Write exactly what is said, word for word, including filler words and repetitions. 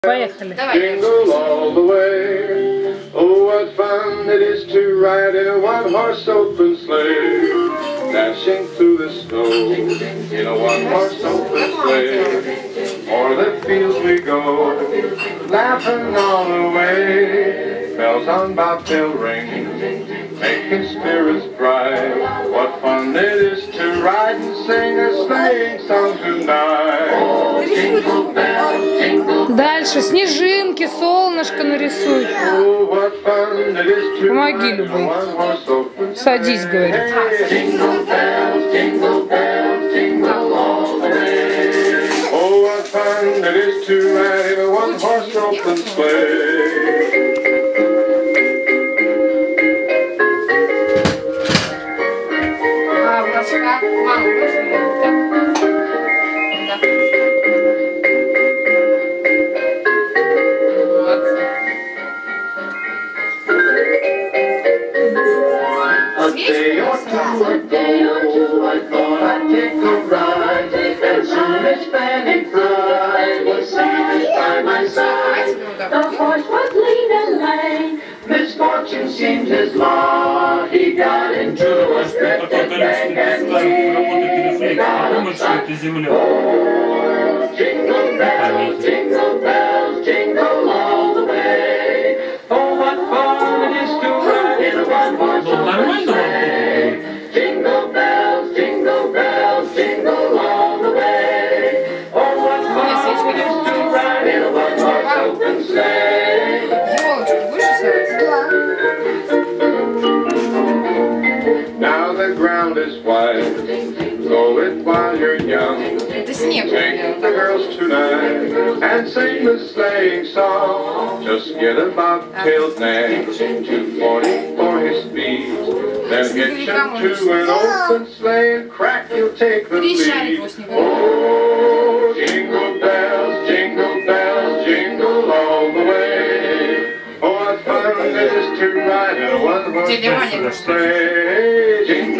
Поехали. Jingle all the way. Oh, what fun it is to ride in a one-horse open sleigh, dashing through the snow in a one-horse open sleigh. O'er the fields we go, laughing all the way. Bells on bobtail ring, making spirits bright. What fun it is to ride and sing a sleighing song tonight. Oh, jingle bells, jingle. Дальше снежинки, солнышко нарисуй. Помоги, Любый. Садись, говорит. А, у нас как? Мама, A day or two ago, I thought I'd take a ride, and soon as Fanny Frye was seated by my side. The horse was lean and lame, misfortune seemed his law. He got into a drifted bank and he got upside. Oh, jingle bells, jingle bells, jingle all the way. Oh, what fun it is to ride in a one-horse open sleigh. Jingle bells, jingle bells, jingle all the way. Oh, what fun it is to ride in a one-horse open sleigh. Now the ground is wide, go it while you're young. Take the girls tonight and sing the sleighing song. Just get a bobtailed nag, two forty for his speed. Then hitch him to an open sleigh and crack, you'll take the lead. Oh, jingle bells, jingle bells, jingle all the way. Oh, what fun it is to ride in a one-horse open sleigh.